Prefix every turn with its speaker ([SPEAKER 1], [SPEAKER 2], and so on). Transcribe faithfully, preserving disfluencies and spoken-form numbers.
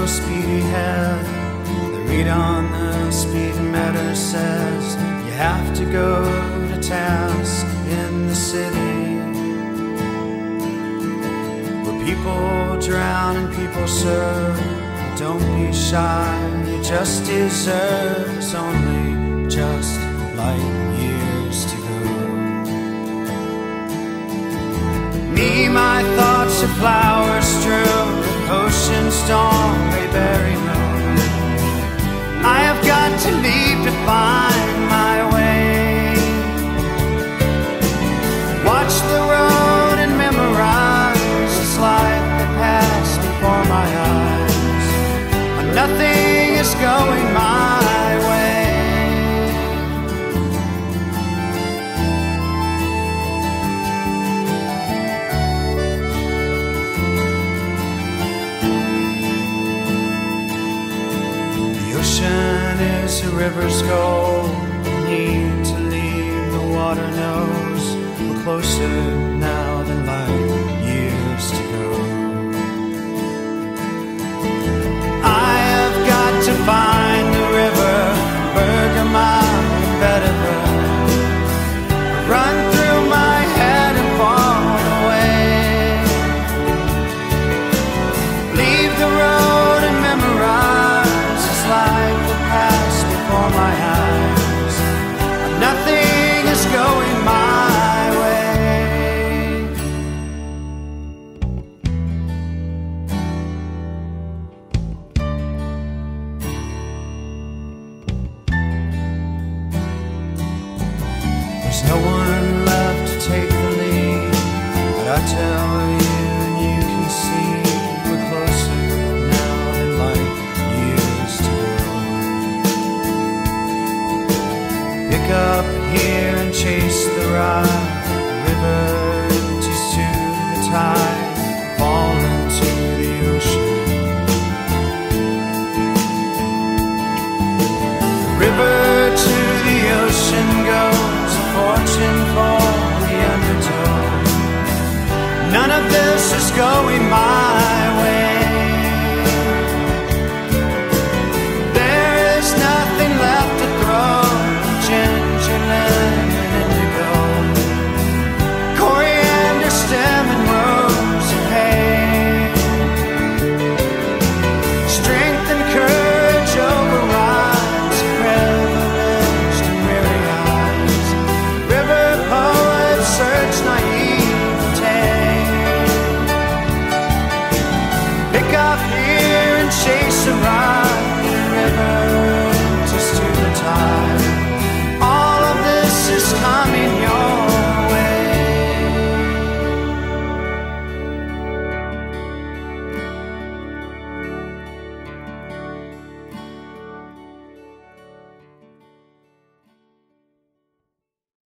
[SPEAKER 1] speedyhead. The read on the speedometer says you have to go to task in the city, where people drown and people serve. Don't be shy, you just deserve. It's only just light years to go. Me, my thoughts are flowers strewn, ocean storm, they bury me. I have got to leave to find my way. Watch the road and memorize this life that passed before my eyes. Nothing is going my way. The ocean is a river's goal. Need to leave, the water knows we're closer now than light years to go. To find the river, Bergamot and Bedouin, run through my head and fall away. Leave the road and memorize this life that passed before my eyes. Nothing is going my way. There's no one left to take the lead, but I tell you and you can see we're closer now than light years to go. Pick up here and chase the ride. The river empties to the tide, fall into the ocean. The river to the ocean goes, fortune for the undertow. None of this is going my